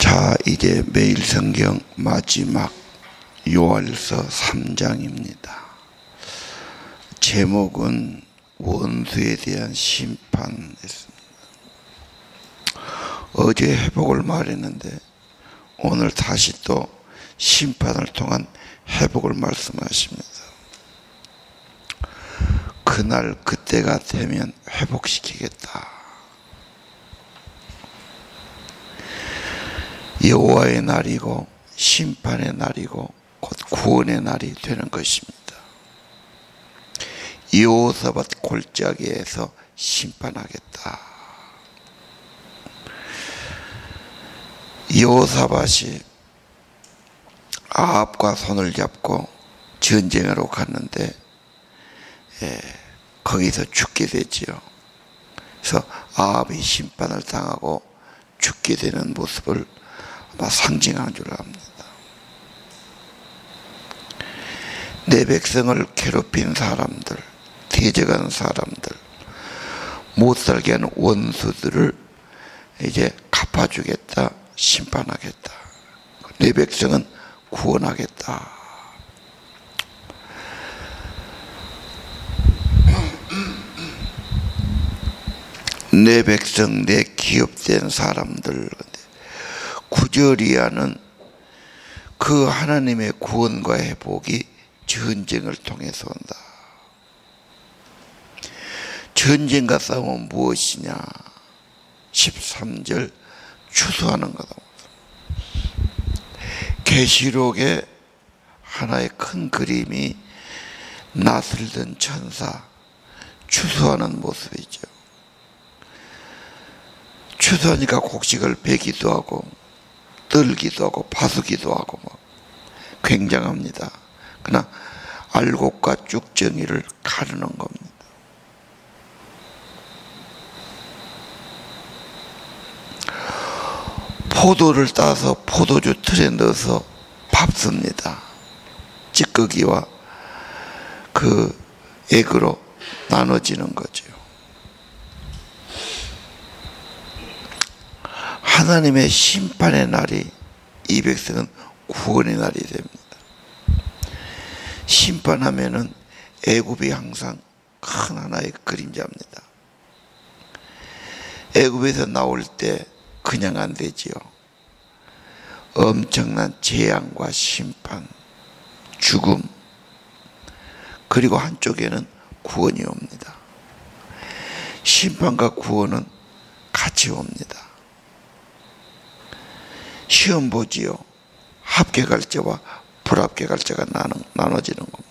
자, 이제 매일 성경 마지막 요한일서 3장입니다. 제목은 원수에 대한 심판이었습니다. 어제 회복을 말했는데 오늘 다시 또 심판을 통한 회복을 말씀하십니다. 그날 그때가 되면 회복시키겠다. 여호와의 날이고 심판의 날이고 곧 구원의 날이 되는 것입니다. 여호사밧 골짜기에서 심판하겠다. 여호사밧이 아합과 손을 잡고 전쟁하러 갔는데 거기서 죽게 되지요. 그래서 아합이 심판을 당하고 죽게 되는 모습을 아마 상징하는 줄 압니다. 내 백성을 괴롭힌 사람들, 대적한 사람들, 못 살게 하는 원수들을 이제 갚아주겠다, 심판하겠다. 내 백성은 구원하겠다. 내 백성, 내 기업된 사람들, 구절이하는 그 하나님의 구원과 회복이 전쟁을 통해서 온다. 전쟁과 싸움은 무엇이냐? 13절 추수하는 거다. 계시록의 하나의 큰 그림이 낫을 든 천사 추수하는 모습이죠. 추수하니까 곡식을 베기도 하고 떨기도 하고 파수기도 하고 막 굉장합니다. 그러나 알곡과 쭉정이를 가르는 겁니다. 포도를 따서 포도주 틀에 넣어서 밟습니다. 찌꺼기와 그 액으로 나눠지는 거죠. 하나님의 심판의 날이 이 백성은 구원의 날이 됩니다. 심판하면은 애굽이 항상 큰 하나의 그림자입니다. 애굽에서 나올 때 그냥 안 되지요. 엄청난 재앙과 심판, 죽음, 그리고 한쪽에는 구원이 옵니다. 심판과 구원은 같이 옵니다. 시험 보지요. 합격할 자와 불합격할 자가 나눠지는 겁니다.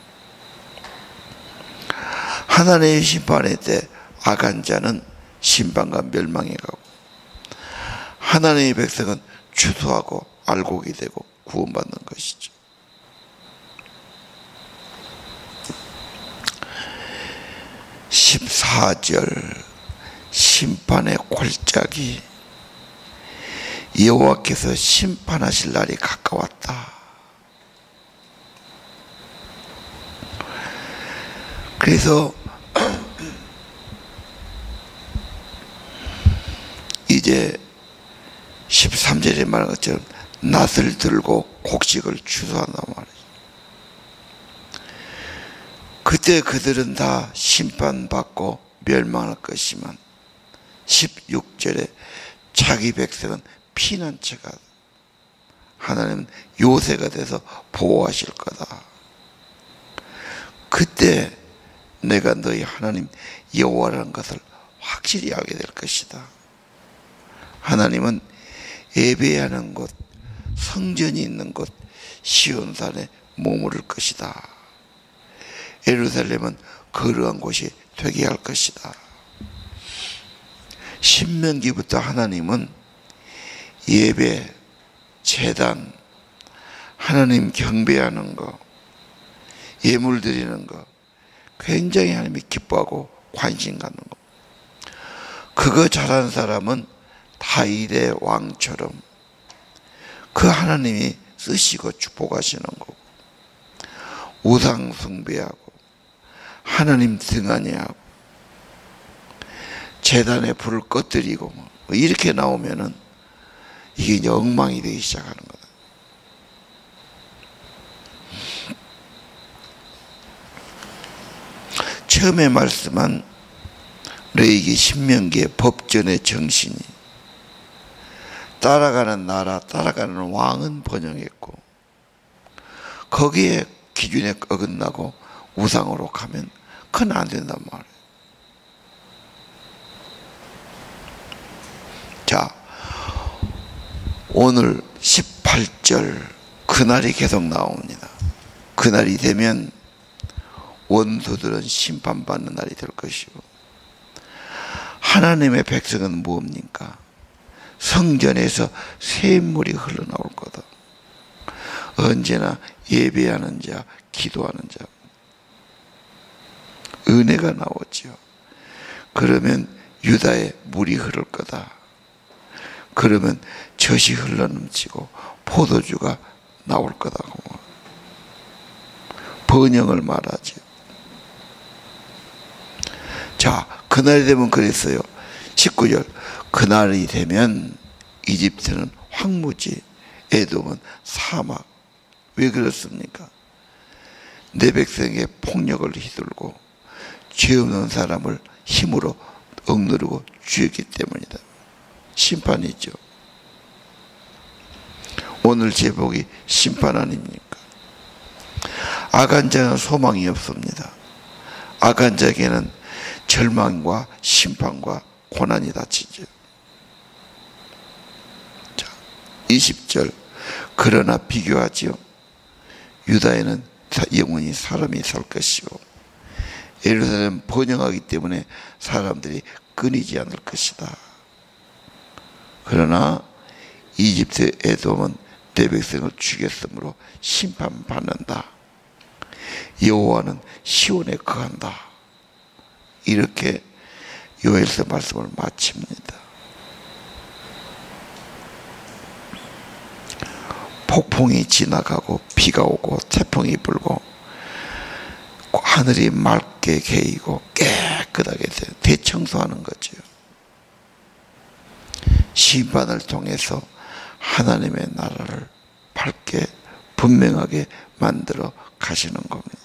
하나님의 심판의 때 악한 자는 심판과 멸망에 가고 하나님의 백성은 추수하고 알곡이 되고 구원받는 것이죠. (14절) 심판의 골짜기, 여호와께서 심판하실 날이 가까웠다. 그래서 이제 13절에 말한 것처럼 낫을 들고 곡식을 추수한단 말이죠. 그때 그들은 다 심판받고 멸망할 것이지만 16절에 자기 백성은 피난처가 하나님은 요새가 돼서 보호하실 거다. 그때 내가 너희 하나님 여호와라는 것을 확실히 알게 될 것이다. 하나님은 예배하는 곳, 성전이 있는 곳 시온산에 머무를 것이다. 예루살렘은 거룩한 곳이 되게 할 것이다. 신명기부터 하나님은 예배, 제단, 하나님 경배하는 거, 예물 드리는 거 굉장히 하나님이 기뻐하고 관심 갖는 거. 그거 잘하는 사람은 다윗의 왕처럼 그 하나님이 쓰시고 축복하시는 거고, 우상 숭배하고 하나님 등한히하고 제단에 불을 꺼뜨리고 이렇게 나오면은 이게 이제 엉망이 되기 시작하는 거다. 처음에 말씀한 너희에게 신명기의 법전의 정신이 따라가는 나라, 따라가는 왕은 번영했고 거기에 기준에 어긋나고 우상으로 가면 그건 안 된단 말이에요. 자, 오늘 18절 그날이 계속 나옵니다. 그날이 되면 원수들은 심판받는 날이 될 것이고 하나님의 백성은 무엇입니까? 성전에서 샘물이 흘러나올 거다. 언제나 예배하는 자, 기도하는 자, 은혜가 나오죠. 그러면 유다에 물이 흐를 거다. 그러면 젖이 흘러넘치고 포도주가 나올 거다고 번영을 말하죠. 자, 그날이 되면 그랬어요. 19절 그날이 되면 이집트는 황무지, 에돔은 사막. 왜 그렇습니까? 내 백성의 폭력을 휘둘고 죄 없는 사람을 힘으로 억누르고 죽였기 때문이다. 심판이죠. 오늘 제복이 심판 아닙니까? 악한 자는 소망이 없습니다. 악한 자에게는 절망과 심판과 고난이 닥치죠. 자, 20절 그러나 비교하지요. 유다에는 영원히 사람이 살 것이고 예루살렘 번영하기 때문에 사람들이 끊이지 않을 것이다. 그러나 이집트 에돔은 내 백성을 죽였으므로 심판받는다. 여호와는 시온에 거한다. 이렇게 요엘서 말씀을 마칩니다. 폭풍이 지나가고 비가 오고 태풍이 불고 하늘이 맑게 개이고 깨끗하게 대청소하는 거죠. 심판을 통해서 하나님의 나라를 밝게 분명하게 만들어 가시는 겁니다.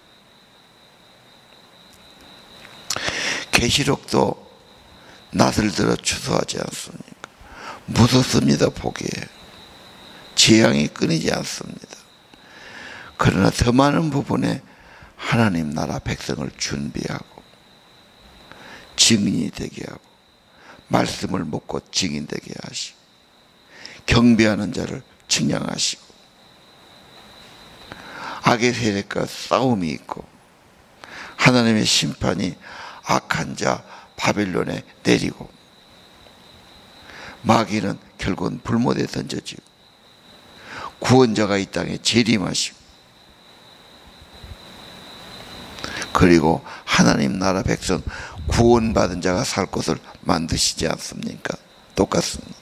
계시록도 낯을 들어 추수하지 않습니까? 무섭습니다. 보기에 재앙이 끊이지 않습니다. 그러나 더 많은 부분에 하나님 나라 백성을 준비하고 증인이 되게 하고 말씀을 먹고 증인되게 하시고 경배하는 자를 측량하시고 악의 세력과 싸움이 있고 하나님의 심판이 악한 자 바벨론에 내리고 마귀는 결국은 불못에 던져지고 구원자가 이 땅에 재림하시고 그리고 하나님 나라 백성 구원받은 자가 살 곳을 만드시지 않습니까? 똑같습니다.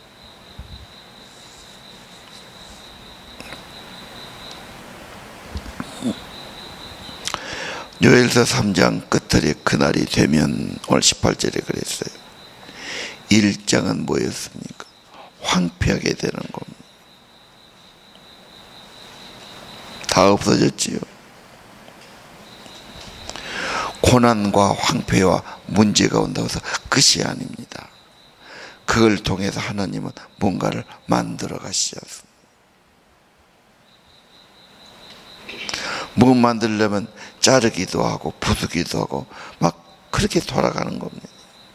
요엘서 3장 끝들이 그날이 되면 오늘 18절에 그랬어요. 1장은 뭐였습니까? 황폐하게 되는 겁니다. 다 없어졌지요. 고난과 황폐와 문제가 온다고 해서 끝이 아닙니다. 그걸 통해서 하나님은 뭔가를 만들어 가시지 않습니다. 뭐 만들려면 자르기도 하고 부수기도 하고 막 그렇게 돌아가는 겁니다.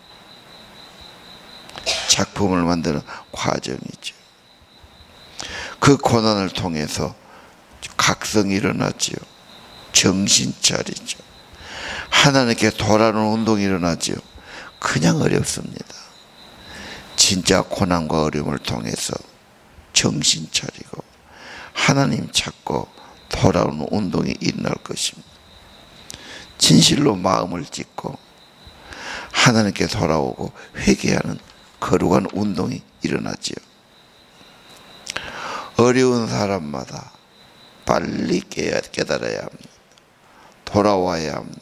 작품을 만드는 과정이죠. 그 고난을 통해서 각성이 일어났지요. 정신 차리죠. 하나님께 돌아오는 운동이 일어나지요. 그냥 어렵습니다. 진짜 고난과 어려움을 통해서 정신 차리고 하나님 찾고 돌아오는 운동이 일어날 것입니다. 진실로 마음을 찢고 하나님께 돌아오고 회개하는 거룩한 운동이 일어나지요. 어려운 사람마다 빨리 깨달아야 합니다. 돌아와야 합니다.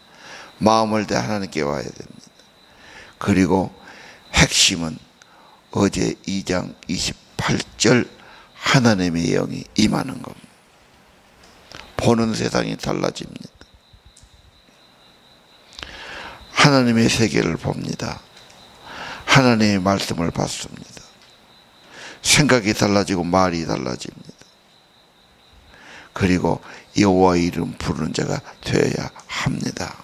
마음을 다 하나님께 와야 됩니다. 그리고 핵심은 어제 2장 28절 하나님의 영이 임하는 겁니다. 보는 세상이 달라집니다. 하나님의 세계를 봅니다. 하나님의 말씀을 받습니다. 생각이 달라지고 말이 달라집니다. 그리고 여호와의 이름 부르는 자가 되어야 합니다.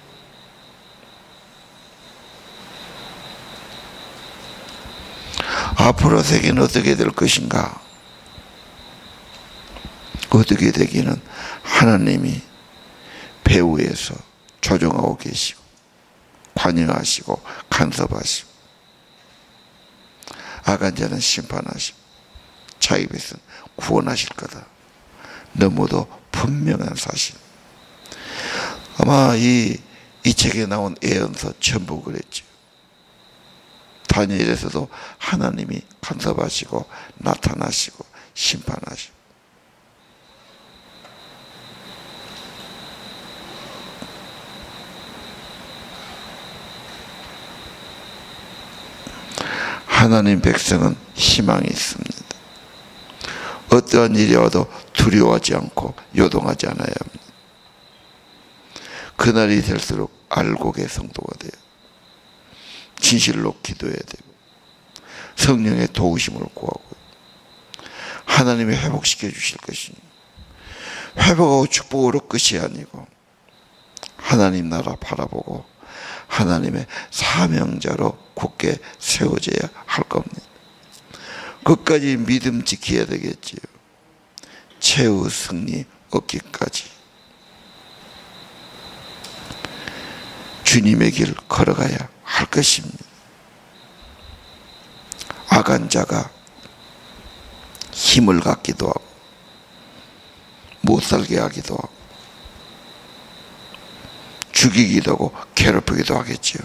앞으로 세계는 어떻게 될 것인가? 어떻게 되기는 하나님이 배후에서 조정하고 계시고 관여하시고 간섭하시고 악한 자는 심판하시고 자기 백성 구원하실 거다. 너무도 분명한 사실. 아마 이 책에 나온 예언서 전부 그랬죠. 다니엘에서도 하나님이 간섭하시고 나타나시고 심판하시고. 하나님 백성은 희망이 있습니다. 어떠한 일이 와도 두려워하지 않고 요동하지 않아야 합니다. 그날이 될수록 알곡의 성도가 돼요. 진실로 기도해야 되고 성령의 도우심을 구하고 하나님이 회복시켜 주실 것이니 회복하고 축복으로 끝이 아니고 하나님 나라 바라보고 하나님의 사명자로 굳게 세워져야 할 겁니다. 끝까지 믿음 지켜야 되겠지요. 최후 승리 얻기까지 주님의 길 걸어가야 할 것입니다. 악한 자가 힘을 갖기도 하고 못 살게 하기도 하고 죽이기도 하고 괴롭히기도 하겠지요.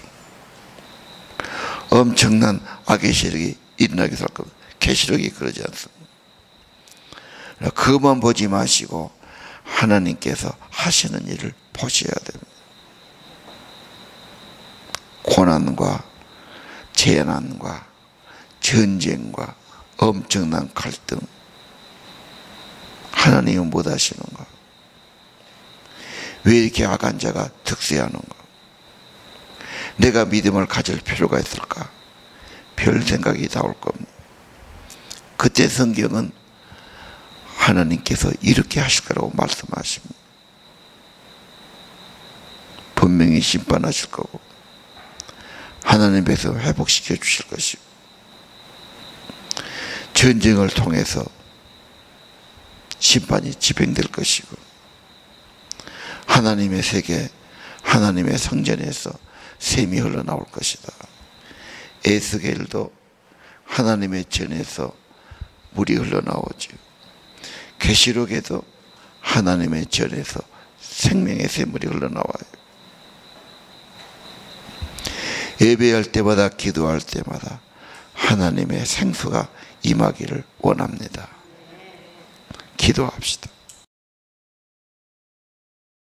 엄청난 악의 세력이 일어나기도 할 겁니다. 계시록이 그러지 않습니다. 그것만 보지 마시고 하나님께서 하시는 일을 보셔야 됩니다. 고난과 재난과 전쟁과 엄청난 갈등, 하나님은 못 하시는가? 왜 이렇게 악한 자가 득세하는가? 내가 믿음을 가질 필요가 있을까? 별 생각이 나올 겁니다. 그때 성경은 하나님께서 이렇게 하실 거라고 말씀하십니다. 분명히 심판하실 거고 하나님께서 회복시켜 주실 것이고 전쟁을 통해서 심판이 집행될 것이고 하나님의 세계, 하나님의 성전에서 샘이 흘러나올 것이다. 에스겔도 하나님의 전에서 물이 흘러나오죠. 계시록에도 하나님의 전에서 생명의 샘물이 흘러나와요. 예배할 때마다 기도할 때마다 하나님의 생수가 임하기를 원합니다. 기도합시다.